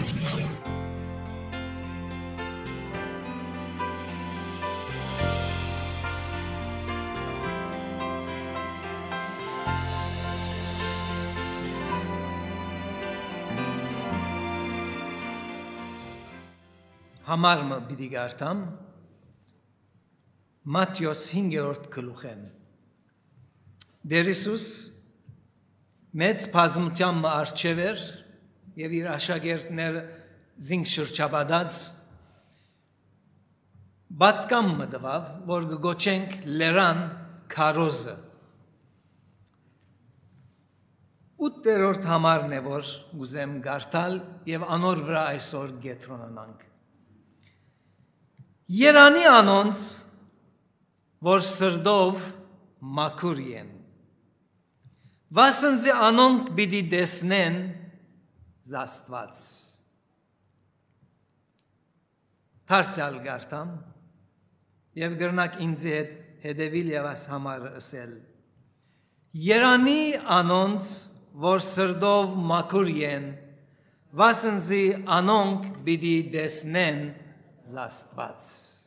Համարը պիտի գարտամ Մատթեոս 5-րդ գլուխեն Տեր Հիսուս մեծ բազմությամբ առջև էր եւ իր աշակերտները զինք շրջապատած բատկամ մտավ որ գոչենք լերան քարոզը 8-րդ համարն է որ ուզեմ գարտալ եւ անոր վրա այսօր գետրոնանանք Երանի անոնց, որ սրդով մաքուր են, վասնզի անոնք պիտի տեսնեն Աստված։ Դարձյալ գարտամ, եւ գրնակ ինձ հետ հետևիլ եւ աս համարը ասել։ Երանի անոնց, որ սրդով մաքուր են, վասնզի անոնք պիտի տեսնեն Աստված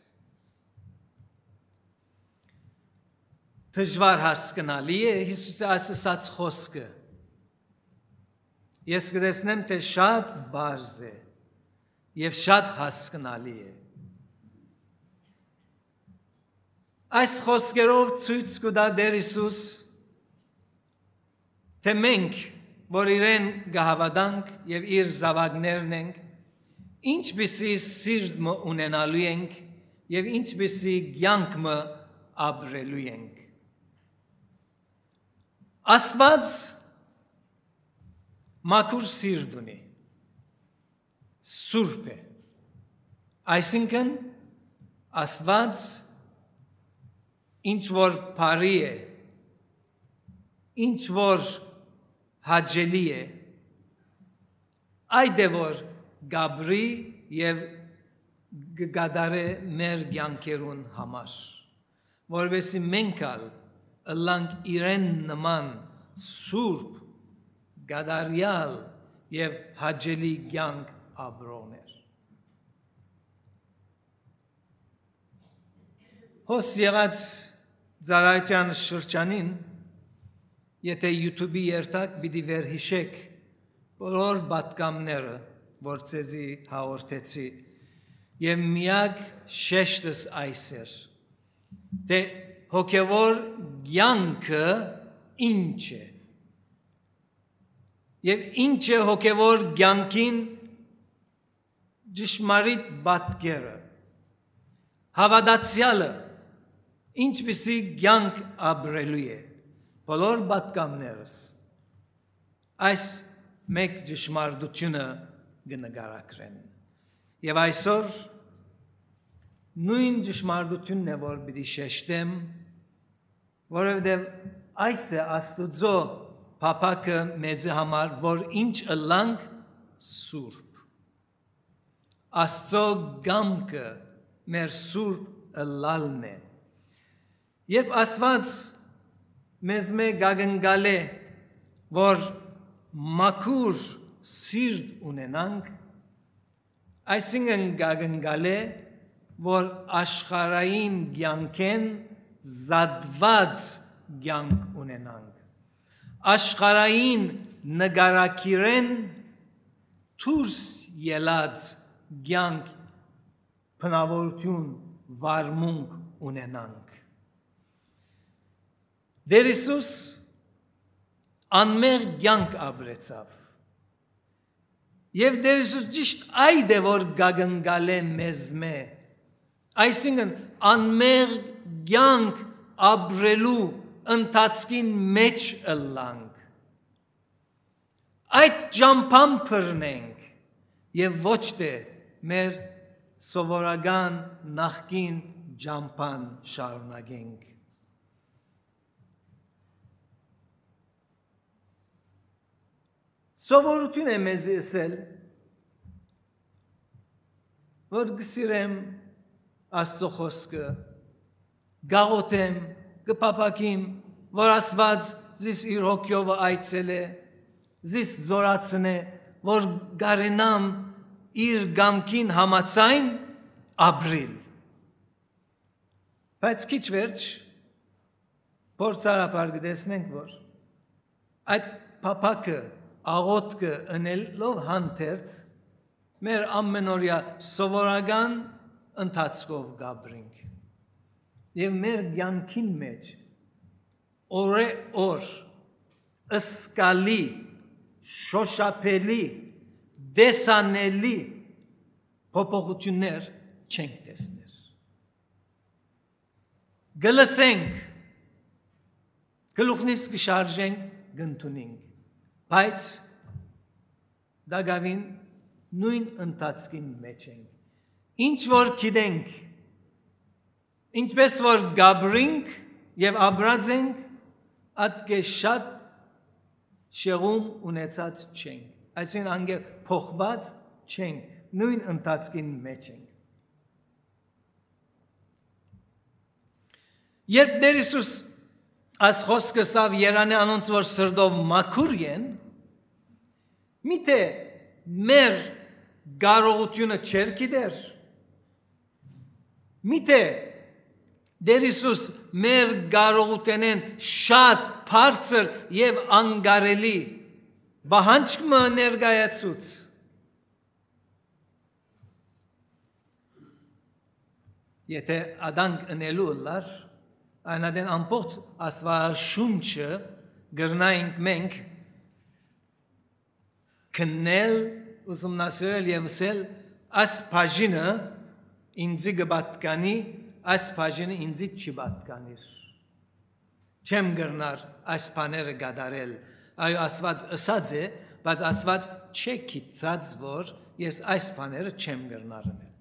Դժվար հասկանալի է Հիսուսի ասած խոսքը Ես կտեսնեմ թե շատ բարձ է եւ շատ հասկանալի է Այս խոսքերով ցույց կտա Տեր Հիսուս թե մենք որ իրեն գահավատանք եւ իր զավակներն ենք Ինչպիսի սիրտ ունենալու ենք և ինչպիսի կյանք ապրելու ենք։ Աստված մաքուր սիրտ ունի, սուրբ է, այսինքն Աստված ինչ որ բարի է, ինչ որ հաճելի է, այդ է որ Գաբրի եւ գադարե մեր կյանքերուն համար որովհետեւ մենք ըլլանք իրեն նման սուրբ գադարյալ եւ հաճելի կյանք ապրողներ Հոս եղած ծառայության շրջանին եթե YouTube-ի երթակ պիտի վերհիշեք բոլոր պատկամները որ ցեզի հաղորդեցի եւ միակ շեշտս այս էր թե հոգեվոր կյանքը ինչ է եւ ինչ է հոգեվոր կյանքին ճշմարիտ պատկերը հավատացյալը ինչպիսի կյանք ապրելու է բոլոր պատկամներս այս մեկ ճշմարտությունը գնահարակրեն եւ այսօր նույն ճշմարտությունն է որ պիտի շեշտեմ որովհետեւ այս է Աստուծո փափակը մեզ համար որ ինչ ըլլանք սուրբ Աստծո գամքը մեր սուրբ ըլլալն է երբ Աստված մեզ գագնգալ է որ մաքուր սիրտ ունենանք, այսինքն գագնգալ է, որ աշխարհային կյանքեն զատված կյանք ունենանք։ Աշխարհային նկարակիրեն դուրս ելած կյանք բնավորություն վարմունք ունենանք։ Տեր Հիսուս անմեղ կյանք ապրեցավ։ Եվ Տեր Հիսուս ճիշտ այդ է որ գագնգալ է մեզ այսինքն անմեղ կյանք ապրելու ընթացքին մեջ ըլլանք։ Այդ ճամփան բռնենք եւ ոչ թե մեր սովորական նախկին ճամփան շարունակենք։ Սովորություն է մեզ ասել, որ գսիրեմ Աստծո խոսքը, գաղութեմ, կփափակիմ, որ Աստված զիս իր հոգյովը այցել է, զիս զորացնե, որ գարենամ իր գամքին համացայն ապրիլ։ Բայց քիչ վերջ փորձարապար գտեսնենք, որ այդ փափակը աղոթքը ընելով հանդերձ մեր ամենօրյա սովորական ընթացքով գաբրինք եւ մեր կյանքին մեջ օր ըսկալի շոշափելի դեսանելի փոփոխություններ չենք տեսներ։ Գլսենք, գլուխնից կշարժենք, գնտունենք, բայց դագավին նույն ընթացքին մեջ ենք։ Ինչ որ գիտենք, ինչպես որ գաբրինք եւ ապրած ենք, ատկե շատ շեղում ունեցած չենք, այսինքն անգե փոխված չենք, նույն ընթացքին մեջ ենք։ Երբ Տեր Հիսուս այս խոսքը սավ երանի անոնց որ սրդով մաքուր են, միթե մեր կարողությունը չեր գիտեր, միթե Տեր Հիսուս մեր կարողութենեն շատ բարձր եւ անգարելի բանջկը ներկայացուց։ Եթե ադանք ընելու լար, այնադեն ամբողջ աստվածաշունչը գրնայինք մենք քննել, ուսումնասիրել եւ ասել այս բաժինը ինձ գբատկանի, այս բաժինը ինձ չբատկանիր։ Չեմ գրնար այս բաները գադարել, այո Աստված ասած է, բայց Աստված չի գիտած, որ ես այս բաները չեմ գրնար անել։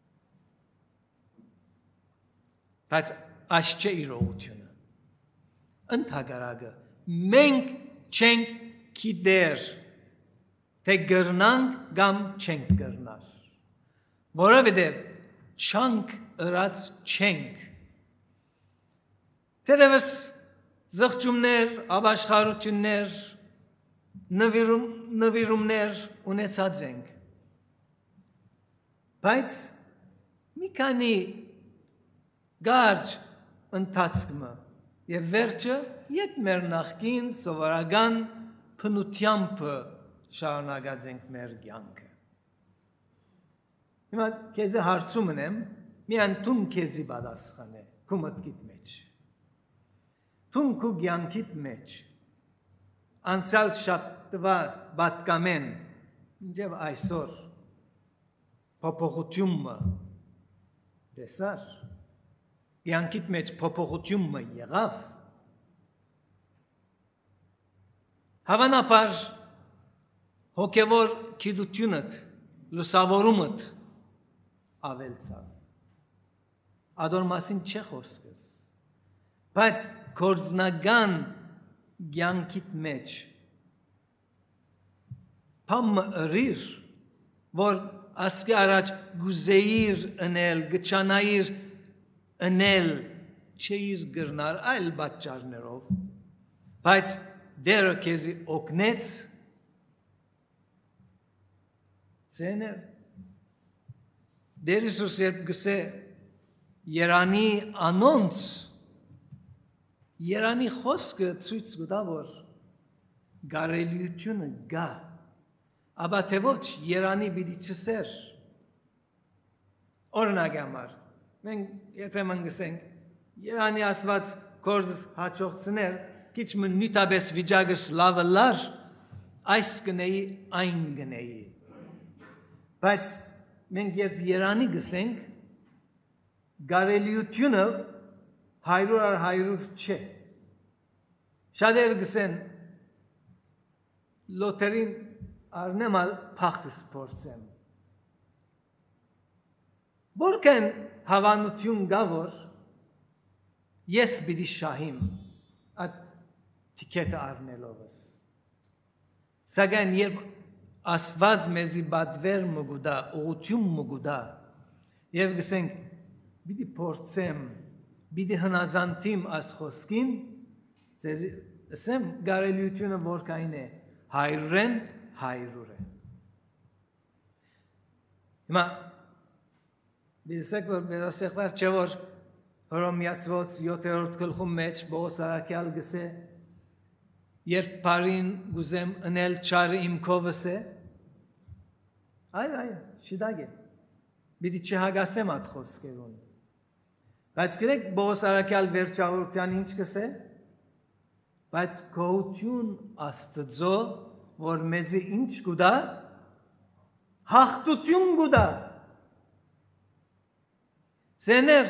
Բայց այս չէ իրողությունը։ Ընդհակառակը մենք չենք գիտեր, թե գրնանք կամ չենք գրնար, որովհետև չանք ըրած չենք։ Դերևս զղջումներ, ապաշխարություններ, նվիրումներ ունեցած ենք, բայց մի քանի գարջ ընթացքը եւ վերջը յետ մեր նախկին սովորական փնությամբ շարունակած ենք մեր կյանքը։ Հիմա քեզի հարցում եմ, միայն տուն քեզի պատասխանե, քո մտքիդ մեջ։ Տուն քո կյանքիդ մեջ անցյալ շաբթվա պատկամեն եւ այսօր փոփոխությունը տեսար, կյանքիդ մեջ փոփոխությունը եղավ։ Հավանաբար հոգևոր գիտությունդ, լուսավորումդ ավելցավ։ Ադոր մասին չէ խոսքս, բայց կորձնական կյանքիդ մեջ փամը ըրիր, որ ասկի առաջ գուզեիր ընել, գճանայիր ընել, չէիր գրնար այլ պատճառներով, բայց դերը քեզի օգնեց ցեներ Տեր Հիսուս երբ գսե Երանի անոնց, Երանի խոսքը ցույց կտա, որ գարելիությունը գա, ապա թե ոչ Երանի պիտի չսեր։ Օրինակ համար, մենք երբեմն գսենք, Երանի Աստված կորձս հաջողցներ, քիչ նույնտաբես վիճակս լավը լար, այս գնեի, այն գնեի։ Բայց մենք երբ Երանի գսենք, գարելիությունը 100% չէ։ Շատեր գսեն լոթերին արնեմալ փախտս փորձեմ։ Որքան հավանություն կա, որ ես պիտի շահիմ այդ տիկետը արնելովս։ Սակայն երբ Աստված մեզի բադվեր մգուդա, ուղություն մգուդա, եւ գսենք, պիտի փորձեմ, պիտի հնազանդիմ այս խոսքին, ձեզի ասեմ գարելիությունը որքան է, 100-ն 100 է։ Հիմա դիսեք որ վերասեղվար չէ որ Հռոմեացիոց 7-րդ գլխում մեջ Պողոս առաքյալ գսե երբ բարին գուզեմ ընել չարը իմ քովս է այ շիդագե բիդի չհագասեմ այդ խոսքերուն բայց գիտեք Պողոս առաքյալ վերջավորության ինչ գսե բայց գոհություն Աստծո որ մեզի ինչ գուտա հաղթություն գուտա Սեներ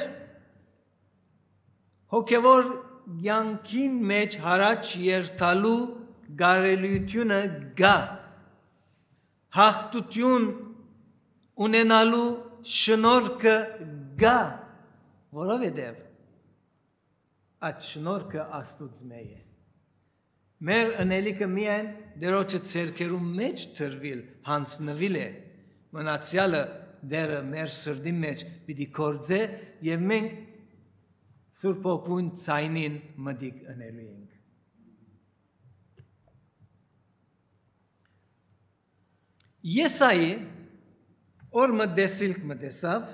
հոգևոր յանքին մեջ հարաճ երթալու գարելությունը գա հաղթություն ունենալու շնորհքը գա որովհետև այդ շնորհքը Աստծո է մեր ընելիքը միայն դերոջը ցերկերու մեջ թրվիլ հանցնվիլ է մնացյալը դերը մեր սրդի մեջ պիտի կործե եւ մենք Սուրբ Օգուն ցայնին մդիկ ընելու ենք Եսայի օր մդեսիլք մդեսավ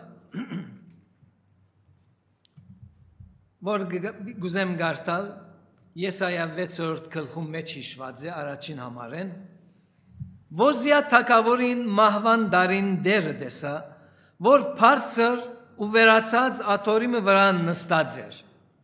որ գուզեմ գարտալ Եսայա 6-րդ գլխում մեջ հիշված է առաջին համարեն Ոզիա թագավորին մահվան դարին դերը դեսա որ բարձր ու վերացած աթորիմը վրա նստած էր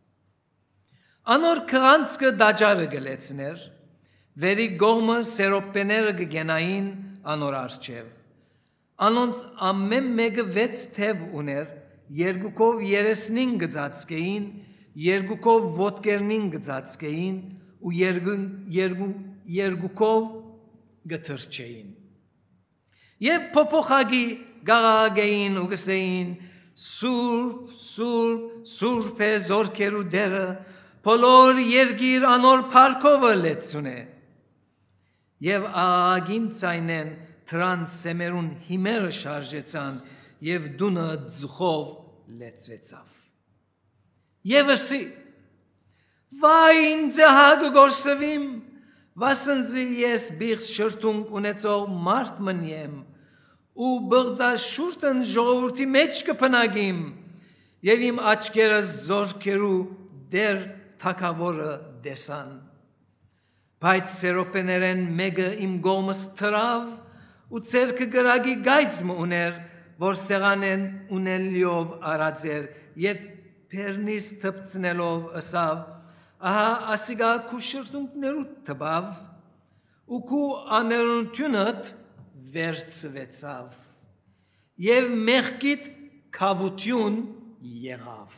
Անոր քրանցքը դաջարը գլեցներ վերի գողմը սերոպեները գգենային անոր արջև Անոնց ամեն մեկը 6 թև ուներ երկուքով 35 գծածկեին երկուքով ոտկերնին գծածկեին ու երկուքով գթրչեին Եվ փոփոխագի գաղագեին ու գսեին Սուրբ, Սուրբ, Սուրբ է զորքերու դերը, բոլոր երգիր անոր փառքովը լեցուն է։ Եվ աղագին ցայնեն թրան սեմերուն հիմերը շարժեցան եւ դունը ձխով լեցվեցավ։ Եվ ասի Վայ ինձ հագ գործվիմ, վասնզի ես բիղ շրթունք ունեցող մարդ մնիեմ ու բղձաշուրտն ժողովրդի մեջ կփնագիմ եւ իմ աչքերս զորքերու դեր թակավորը դեսան բայց սերոպեներեն մեկը իմ գոմս թրավ ու ցերկը գրագի գայծմ ուներ որ սեղանեն ունելիով արածեր եւ Պերնիս թփցնելով ասավ ահա ասիգա քու շրթունքներու տբավ ու քու աներունությունդ վերցվեցավ եւ մեղքիդ քավություն եղավ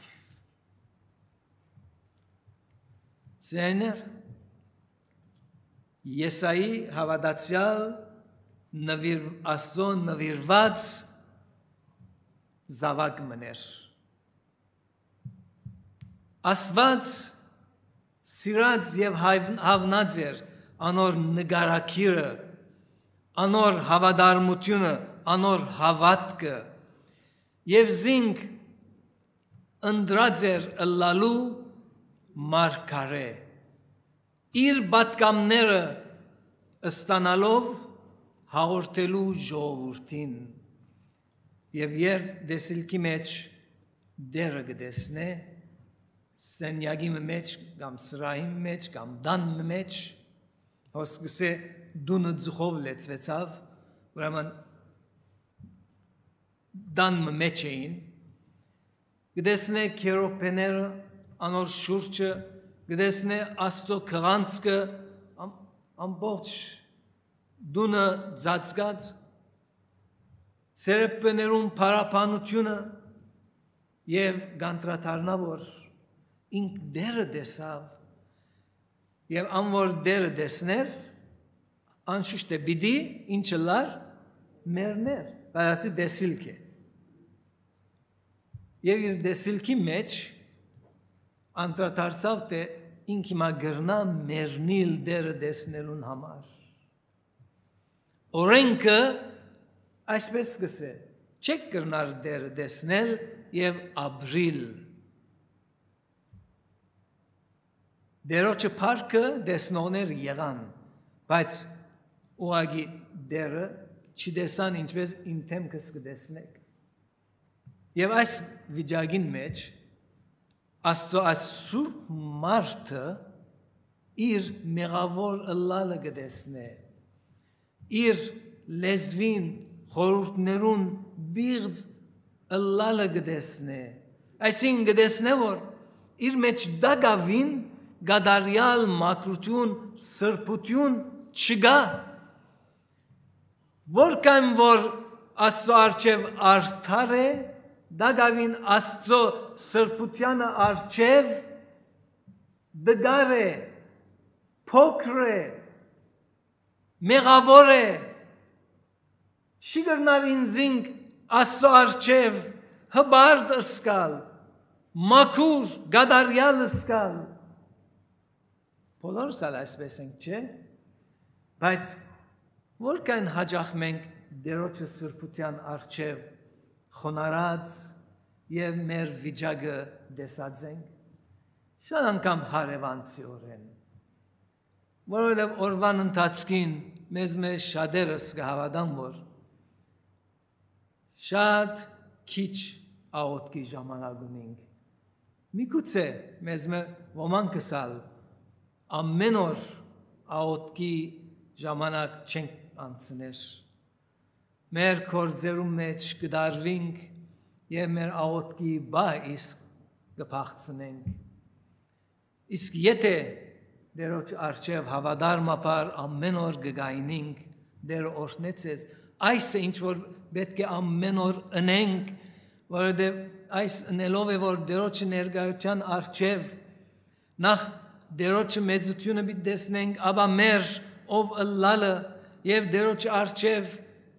Ձեներ Եսայի հավատացյալ Աստծո նվիրված զավակ մներ Աստված սիրած եւ հավնած էր անոր նգարակիրը անոր հավադարմությունը անոր հավատքը եւ զինք ընդրած էր ըլլալու մարգարե իր պատկամները ստանալով հաղորդելու ժողովրդին եւ երբ դեսիլքի մեջ դերը գտեսնե սենյակի մեջ կամ սրահի մեջ կամ դան մեջ հոսքսե դունը ձխով լեցվեցավ ուրեմն դան մեջ էին գտեսնե քերոպեները անոր շուրջը գտեսնե աստո քղանցքը ամբողջ դունը ծածկած սերպեներուն փարապանությունը եւ գանտրատարնավոր ինք դերը դեսավ եւ անոր դերը դեսներ անշուշտ է բիդի ինչը լար մերներ բայց դեսիլք է եւ իր դեսիլքի մեջ անդրադարձավ թե ինքը մագրնա մերնիլ դերը դեսնելուն համար օրենքը այսպես գսե չեք կրնար դերը դեսնել եւ ապրիլ Դերոջը փառքը դեսնողներ եղան, բայց ուղագի դերը չտեսան ինչպես իմ թեմքս կտեսնեք։ Եվ այս վիճակին մեջ Աստծո այս սուրբ մարդը իր մեղավոր ըլլալը կտեսնե, իր լեզվին խորհուրդներուն բիղձ ըլլալը կտեսնե, այսինքն կտեսնե, որ իր մեջ դագավին գադարյալ մակրություն, սրբություն չկա, որքան որ Աստծո առջև արդար է, դագավին Աստծո սրբությանը առջև դգար է, փոքր է, մեղավոր է, չի կրնար ինձինք Աստծո առջև հբարդ ըսկալ, մաքուր, գադարյալ ըսկալ, բոլորս ալ այսպես ենք, չէ՞, բայց որքան հաճախ մենք Տերոջը սրբության առջև խոնարհած եւ մեր վիճակը դեսած ենք, շատ անգամ հարևանցիորեն, որովհետեւ օրվան ընթացքին մեզ շատերս կհավատան, որ շատ քիչ աղոթքի ժամանակ ունենք, միգուցե մեզ ոմանքս ալ ամեն օր աղոթքի ժամանակ չենք անցներ, մեր գործերում մեջ կդարվենք եւ մեր աղոթքի բայս կփախցնենք, իսկ եթե Տերոջ առջև հավատարմաբար ամեն օր կգայնենք, Տեր օրհնեցես, այս է ինչ որ պետք է ամեն օր ընենք, որովհետեւ այս ընելով է որ Տերոջի ներկայության առջև նախ Տերոջի մեծությունը պիտի տեսնենք, ապա մեր ով ըլլալը եւ Տերոջի առջև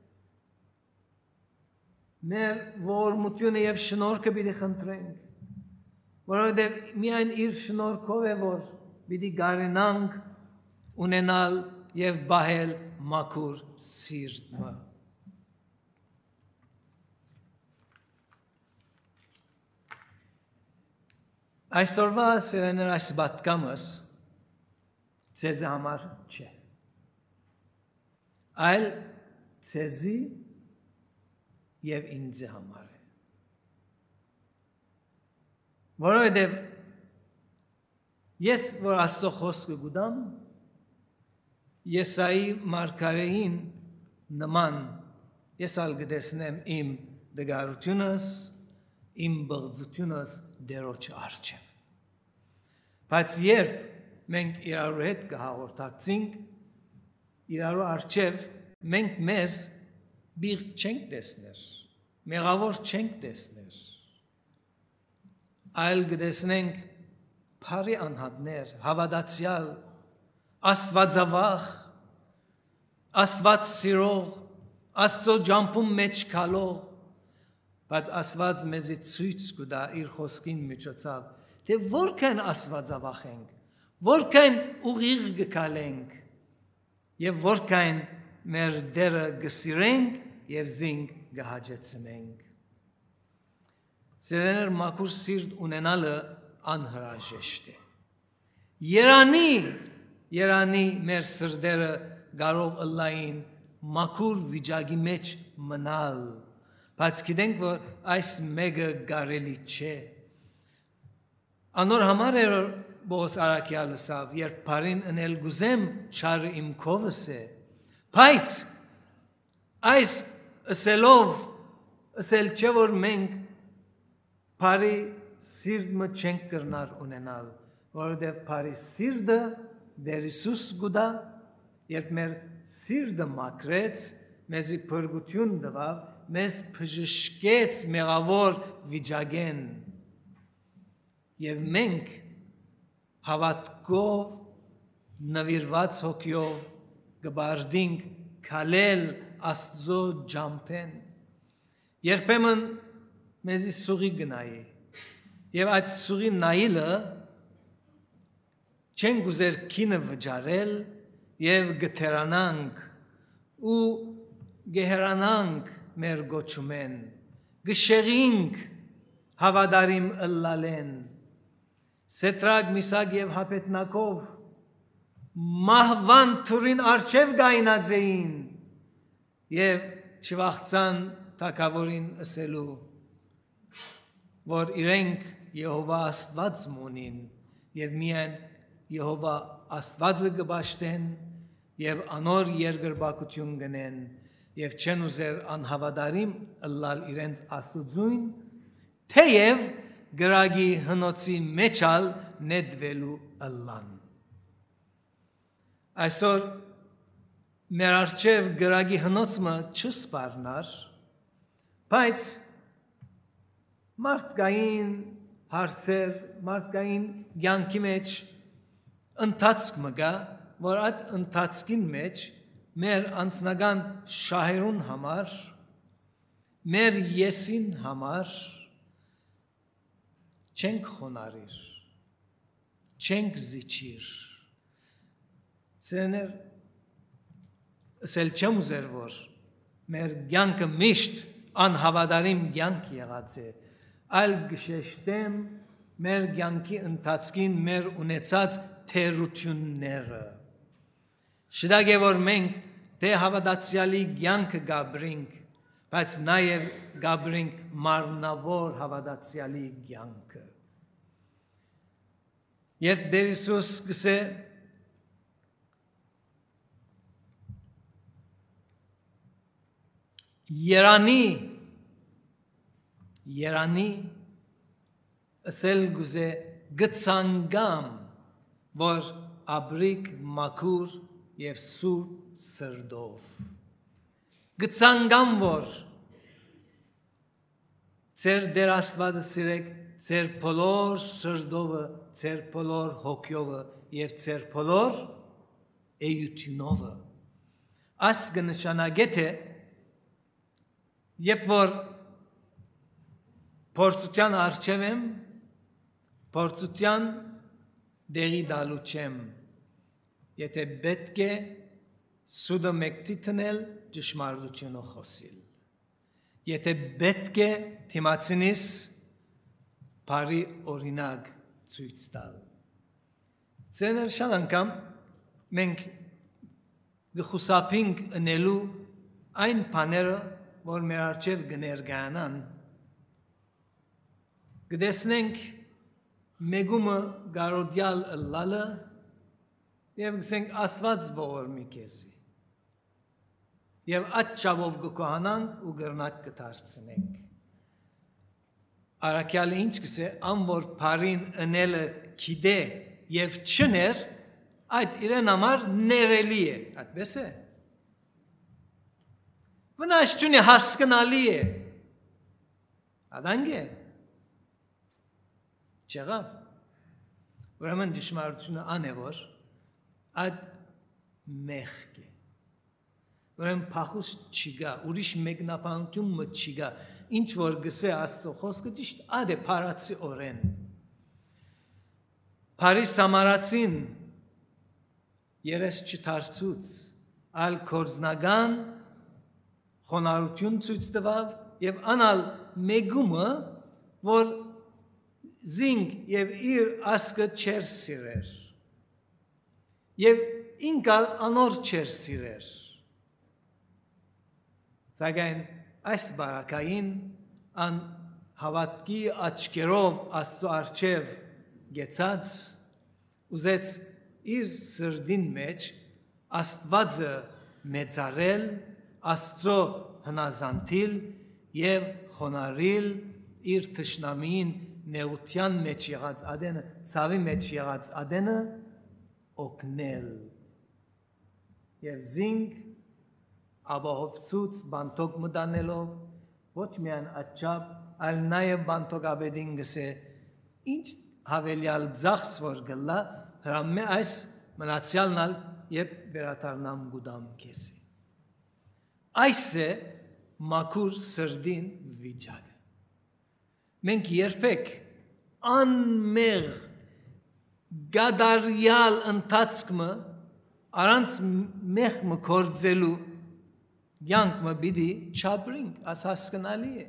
մեր ողորմությունը եւ շնորհքը պիտի խնդրենք, որովհետեւ միայն իր շնորհքով է որ պիտի գարենանք ունենալ եւ բահել մաքուր սիրտը։ Այսօրվա սերեներ այս պատգամս ցեզ համար չէ, այլ ցեզի եւ ինձ համար է, որովհետեւ ես որ Աստծո խոսքը գուտամ, Եսայի մարգարեին նման ես ալ կտեսնեմ իմ դգարությունս, իմ բղծությունս Տերոջ առջև, բայց երբ մենք իրարու հետ կհաղորդակցենք, իրարու առջև մենք մեզ բիղ չենք տեսներ, մեղավոր չենք տեսներ, այլ կտեսնենք փարի անհատներ, հավատացյալ, աստվածավախ, Աստված սիրող, Աստծո ջամփում մեջ քալող, բայց Աստված մեզի ցույց կտա իր խոսքին միջոցով, թե որքան աստվածավախ ենք, որքան ուղիղ գկալենք եւ որքան մեր դերը գսիրենք եւ զինք գահաջեցնենք։ Սերեներ մաքուր սիրտ ունենալը անհրաժեշտ է։ Երանի մեր սրտերը կարող ըլլային մաքուր վիճակի մեջ մնալ, բայց գիտենք որ այս մեկը կարելի չէ։ Անոր համար էր Բոս Արաքյալը ասավ, երբ բարին ընել գուզեմ չարը իմ քովս է, բայց այս ասելով ասել չէ որ մենք բարի սիրտը չենք կրնար ունենալ, որովհետև բարի սիրտը Տեր Հիսուս գուտա, երբ մեր սիրտը մաքրեց, մեզի փրկություն տվավ, մեզ բժշկեց մեղավոր վիճակեն, եւ մենք հավատքով նվիրված հոգիով կբարդինք քալել Աստծո ջամփեն, երբեմն մեզի սուղի գնայի, եւ այդ սուղի նայելը չենք ուզեր քինը վճարել եւ գթերանանք ու գեհրանանք մեր գոչումեն, գշեղինք հավադարիմ ըլլալեն, Սետրակ, Միսակ եւ Հապետնակով մահվան թուրին արջև գայնած էին, եւ չվախցան թագավորին ասելու, որ իրենք Եհովա Աստված ունին եւ միայն Եհովա Աստվածը կբաշտեն եւ անոր երկրպագություն գնեն եւ չեն ուզեր անհավատարիմ ըլլալ իրենց Աստծուն, թեև գրագի հնոցի մեջալ նետվելու ըլլան։ Այսօր մեր արջև գրագի հնոցը չսպառնար, բայց մարդկային հարցեր, մարդկային կյանքի մեջ ընթացք մգա, որ այդ ընթացքին մեջ մեր անձնական շահերուն համար, մեր եսին համար չենք խոնարհիր, չենք զիջիր։ Սերներ ասել չեմ ուզեր, որ մեր կյանքը միշտ անհավատարիմ կյանք եղած է, այլ գշեշտեմ մեր կյանքի ընթացքին մեր ունեցած թերությունները։ Շտակ է, որ մենք թե հավատացյալի կյանքը գաբրենք, բայց նաև գաբրենք մարմնավոր հավատացյալի կյանքը։ Երբ Տեր Հիսուս գսե Երանի ասել գուզե գցանգամ, որ աբրիկ մաքուր եւ սուրբ սրդով։ Գցանգամ, որ ձեր Տեր Աստվածը սիրեք, ձեր բոլոր սրդովը, ձեր բոլոր հոգյովը եւ ձեր բոլոր էությունովը։ Այս կնշանակե թե երբ որ փորձության առջև եմ, փորձության դեղի դալու չեմ, եթե պետք է սուդը մեկտի տնել, ճշմարտությունը խոսիլ, եթե պետք է թիմացինիս բարի օրինակ ցույց տալ։ Ձեներ շան անգամ մենք գխուսափինք ընելու այն բաները, որ մեր առջև կներկայանան, կտեսնենք մեգումը գարոդյալ ըլլալը եւ գսենք Աստված ողորմի քեզի։ Եվ այդ ճավով կկոհանանք ու գրնակ կդարձնենք։ Արաքյալը ինչ գսե, անոր բարին ընելը գիտե եւ չներ, այդ իրեն համար ներելի է, այդպես է։ Վնասչունի հասկանալի է։ Ադանգ է։ Չեղավ։ Ուրեմն դժմարությունը ան է, որ այդ մեղք է։ Ուրեմն փախուս չգա, ուրիշ մեկնաբանություն մը չգա, ինչ որ գսե Աստծո խոսքը ճիշտ ադե փարացի օրեն։ Փարի Սամարացին երես չդարձուց, այլ կորձնական խոնարհություն ցույց տվավ եւ անալ մեգումը, որ զինք եւ իր ասկը չեր սիրեր եւ ինքալ անոր չեր սիրեր։ Սակայն այս բարակային ան հավատքի աչքերով Աստծո առջև գեցած ուզեց իր սրդին մեջ Աստվածը մեծարել, Աստծո հնազանդիլ եւ խոնարհիլ իր թշնամին նեղության մեջ եղած ադենը, ցավի մեջ եղած ադենը օգնել եւ զինք աբահովցուց բանտոկ մտանելով ոչ միայն աչապ, այլ նաեւ բանտոկ աբեդին գսե ինչ հավելյալ ծախս որ գլա հրամե այս մնացյալնալ եւ վերադառնամ գուդամ քեսի։ Այս է մաքուր սրդին վիճակը։ Մենք երբեք անմեղ գադարյալ ընթացքը առանց մեղքը կործելու յանքը բիդի չապրինք, աս հասկանալի է։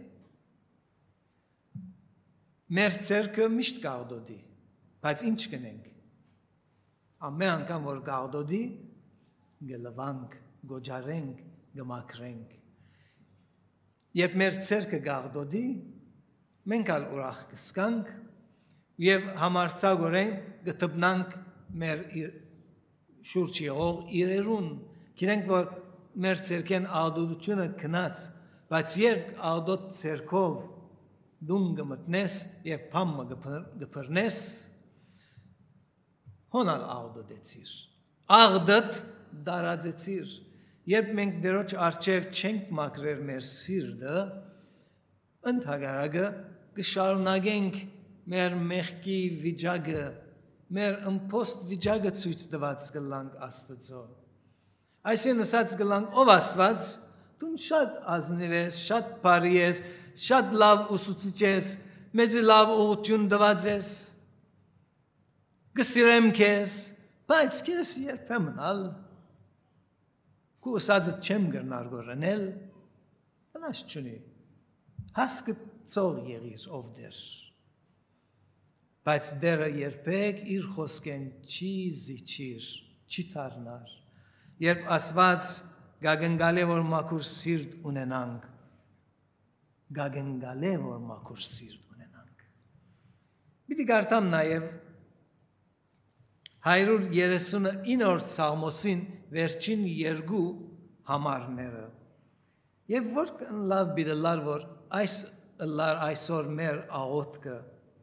Մեր ցերկը միշտ գաղդոդի, բայց ինչ կնենք։ Ամեն անգամ որ գաղդոդի, գլվանք, գոջարենք գմակրենք։ Երբ մեր ցերկը գաղդոդի, մենք ալ ուրախ կսկանք եւ համարցակորեն գտնանք մեր շուրջ եղող իրերուն։ Գիտենք, որ մեր ցերկեն աղդոդությունը քնած, բայց երբ աղդոդ ցերկով դուն գմտնես եւ փամը գփռնես, հոնալ աղդոդեցիր, աղդդ դարածեցիր։ Երբ մենք դերոջ արջև չենք մակրեր մեր սիրտը, ընդհանրակը կշարունակենք մեր մեղքի վիճակը, մեր ըմբոստ վիճակը ցույց տված կլանք Աստծո։ Այսինքն ասած կլանք, ով Աստված, դու շատ ազնիվ ես, շատ բարի ես, շատ լավ ուսուցիչ ես, մեզ լավ ուղղություն տված ես, կսիրեմ քեզ, բայց քեզ երբեմն ալ քու ասածը չեմ գրնար գորնել, բնաշ չունի, հասկացող եղիր ով դեր, բայց դերը երբեք իր խոսքեն չի զիջիր, չի թարնար, երբ ասված գագնգալ է, որ մաքուր սիրտ ունենանք, գագնգալ է, որ մաքուր սիրտ ունենանք։ Պիտի գարտամ նաև 139-րդ Սաղմոսին վերջին երկու համարները։ Եվ որ լավ բիդլար, որ այսօր մեր աղոտքը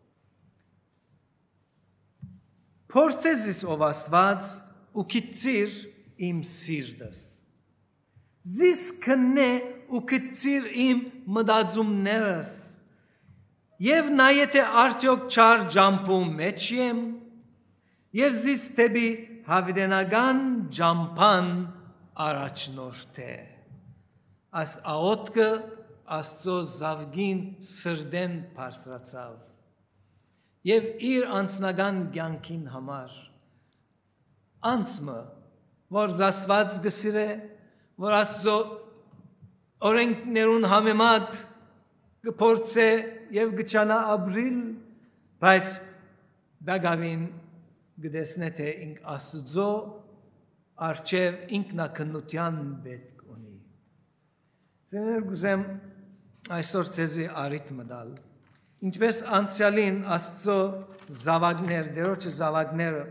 փորձես ով Աստված ու քիծիր իմ սիրտս։ Զիս քնե ու քիծիր իմ մտածումներս։ Եվ նա եթե արդյոք չար ջամփում մեջ եմ, եւ զիս տեբի հավիտենական ջամփան առաջնորդ է։ Աս աղոտքը Աստծո զավգին սրդեն բարձրացավ եւ իր անձնական կյանքին համար անցմը, որ զասված գսիրե, որ Աստծո օրենքներուն համեմատ կփորձե եւ գճանա ապրիլ, բայց դագավին գտեսնե թե ինք Աստծո արչև ինքնակնության պետք ունի։ Ձեր գուզեմ այսօր ցեզի արիթ մտալ։ Ինչպես անցյալին Աստծո զավակներ, դերոջը զավակները,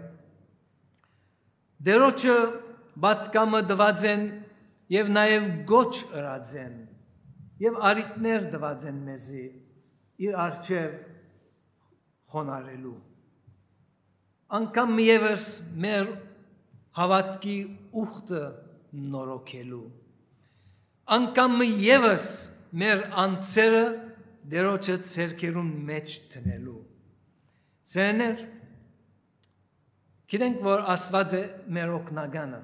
դերոջը բատկամը դված են եւ նաեւ գոչ ըրած են եւ արիթներ դված են մեզի իր արչև խոնարելու։ Անկամ միևս մեր հավատքի ուխտը նորոգելու, անկամ միևս մեր անձերը դերոջը ցերկերուն մեջ տնելու։ Սերներ, գիտենք, որ Աստված է մեր օգնականը,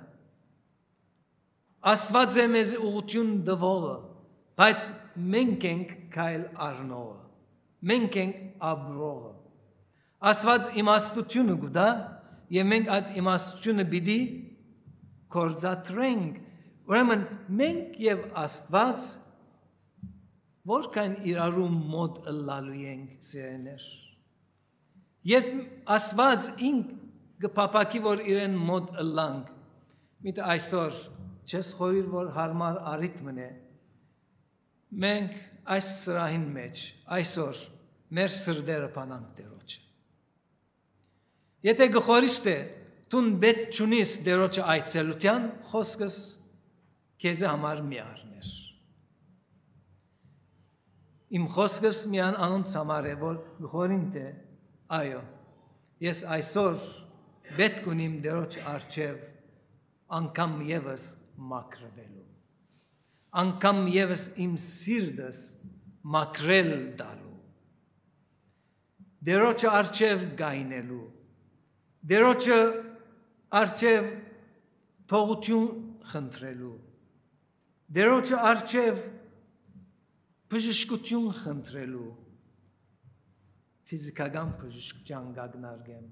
Աստված է մեզ ուղղություն տվողը, բայց մենք ենք քայլ առնողը, մենք ենք ապրողը։ Աստված իմաստությունը գուտա եւ մենք այդ իմաստությունը պիտի կործատրենք։ Ուրեմն մենք եւ Աստված որքան իրարու մոտ ըլլալու ենք սերներ։ Երբ Աստված ինք գպապակի, որ իրեն մոտ ըլլանք, միտը այսօր չես խորիր, որ հարմար արիթմն է, մենք այս սրահին մեջ այսօր մեր սրդերը պանանք դերոջը։ Եթե գխորիստ է, տուն բետ չունիս դերոջը այցելության, խոսքս քեզի համար մի առներ։ Իմ խոսքս միան անոնց համար է, որ գխորինտ է, այո, ես այսօր պետք ունիմ դերոջ արջև անգամ եվս մակրվելու, անգամ եվս իմ սիրտս մակրել դալու, դերոջը արջև գայնելու, դերոջը արջև թողություն խնդրելու, դերոջը արջև բժշկություն խնդրելու, ֆիզիկական բժշկության գագնարգեմ,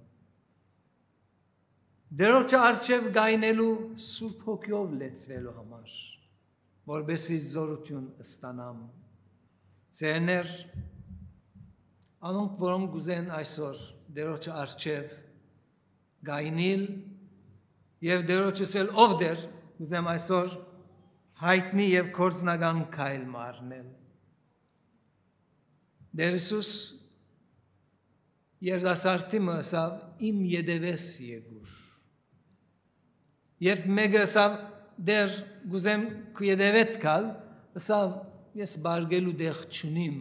դերոջը արջև գայնելու Սուրբ Հոգիով լեցվելու համար, որբեսի զորություն ստանամ։ Սերներ, անոնք, որոնք գուզեն այսօր դերոջը արջև գայնիլ եւ դերոջս էլ ով դեր, գուզեմ այսօր հայտնի եւ կորձնական քայլ մարնել։ Դեր Հիսուս երդասարտի մսավ իմ յետևես եկուր։ Երբ մեկը ասավ դեր գուզեմ քու յետևետ կալ, ասավ ես բարգելու դեղ չունիմ։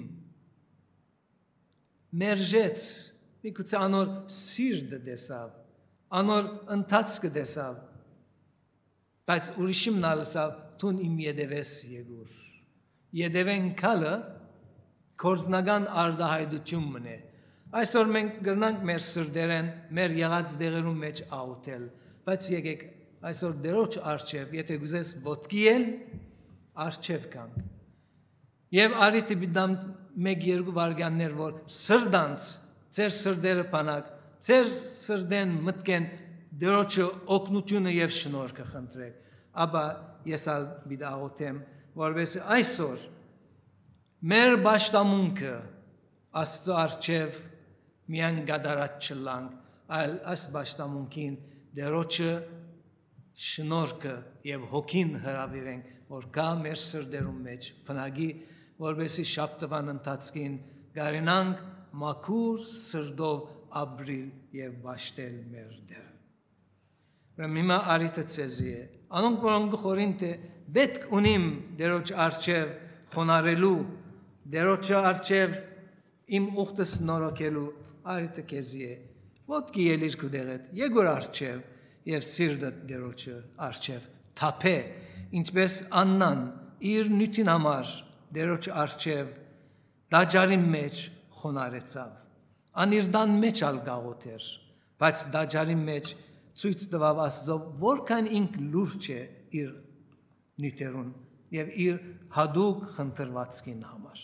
Մերժեց, միգուցե անոր սիրտը դեսավ, անոր ընթացքը դեսավ, բայց ուրիշի մնալսավ տուն իմ յետևես եկուր։ Յետևեն կալը կորձնական արդահայտություն մնե։ Այսօր մենք գրնանք մեր սրդերեն, մեր եղած դեղերում մեջ աղոթել, բայց եկեք այսօր դերոջ արջև, եթե գուզես ոտքի էլ, արջև կանք։ Եվ արիթի բիդամ մեկ երկու վարգյաններ, որ սրդանց, ձեր սրդերը պանակ, ձեր սրդեն մտքեն դերոջը օգնությունը և շնորհքը խնդրեք, ապա ես ալ բիդ աղոթեմ, որպես այսօր մեր պաշտամունքը Աստծո առջև միայն գադարած չլանք, այլ այս պաշտամունքին դերոջը շնորհքը եւ հոգին հրավիրենք, որ կա մեր սրդերում մեջ փնագի, որովհետեւ շաբթվան ընթացքին գարենանք մաքուր սրդով ապրիլ եւ ճաշտել մեր դերը։ Հիմա արիթը ցեզի է, անոնք որոնք խորինտ է, պետք ունիմ դերոջ առջև խոնարելու, դերոջը առջև իմ ուխտս նորոգելու արիթը քեզի է, ոտքի ելիր քու դեղետ, եկուր առջև եւ սիրտդ դերոջը առջև թափե, ինչպես Աննան իր նյութին համար դերոջ առջև դաջարի մեջ խոնարեցավ, անիրդան մեջ ալ գաղոթեր, բայց դաջարի մեջ ցույց տվավ Աստծո, որքան ինք լուրջ է իր նյութերուն եւ իր հadouk խնդրվածքին համար։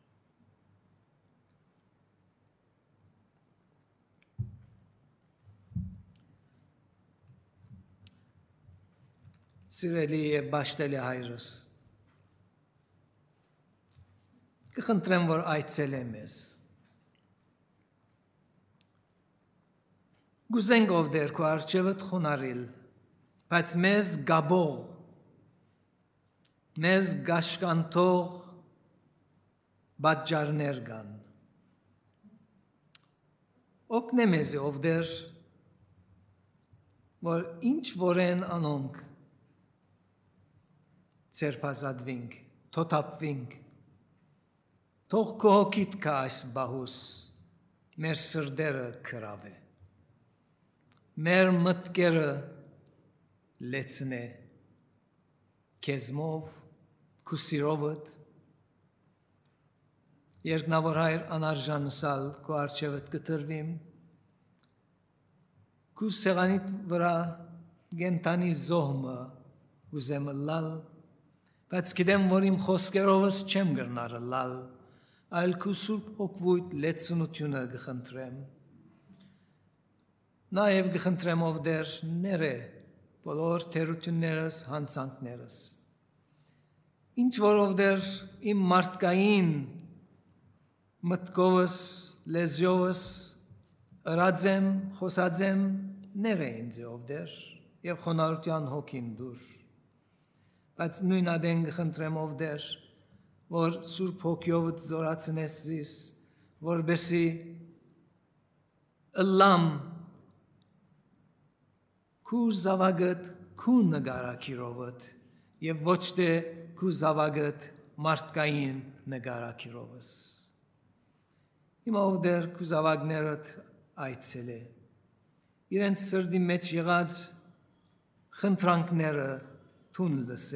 Սիրելի եւ ճաշտելի հայրս, կխնդրեմ, որ այցելեմ ես։ Գուզենք ով դեր քո առջևդ խոնարհիլ, բայց մեզ գաբող, մեզ գաշկանտող բաժարներ կան։ Օգնե մեզ ով դեր, որ ինչ որեն անոնք ցերպազատվինք, թոթափվինք, թող քո հոգիդ կա այս բահուս, մեր սրդերը քրավե, մեր մտքերը լեցնե, քեզմով, քու սիրովդ, երկնավոր հայր անարժանսալ քո առջևդ կտրվիմ, քու սեղանիդ վրա գենտանի զոհմը ուզեմ լալ, բայց գիտեմ, որ իմ խոսքերովս չեմ գրնար լալ, այլ քու սուրբ հոգվույթ լեցնությունը կխնդրեմ։ Նաև կխնդրեմ ով դեր ները բոլոր թերություններս, հանցանքներս։ Ինչ որ ով դեր իմ մարդկային մտքովս, լեզյովս, ըրածեմ, խոսածեմ, ները ինձ ով դեր և խոնարհության հոգին դուր։ Բայց նույն ադեն կխնդրեմ ով դեր, որ սուրբ հոգիովդ զորացնես զիս, որբեսի ըլլամ քու զավագդ քու նգարակիրովդ և ոչ թե քու զավագդ մարդկային նգարակիրովս։ Հիմա ով դեր քու զավագներդ այցել է, իրենց սրդի մեջ եղած խնդրանքները թուն լսե,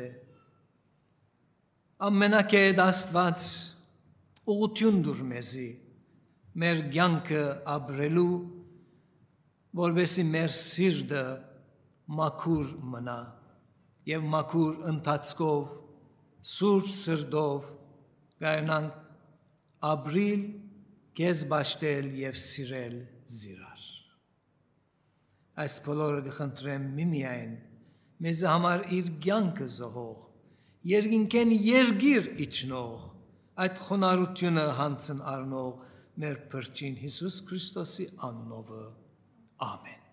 ամենակեդ Աստված ուղղություն դուր մեզի, մեր կյանքը ապրելու, որպեսզի մեր սիրտը մաքուր մնա և մաքուր ընթացքով, սուրբ սրտով կարողանանք ապրիլ, քեզ ճաշտել և սիրել զիրար։ Այս բոլորը կխնդրեմ միմիայն մեզ համար իր կյանքը զոհող, երկինքեն երգիր իջնող, այդ խոնարհությունը հանցն առնող մեր փրկին Հիսուս Քրիստոսի անունով, ամեն։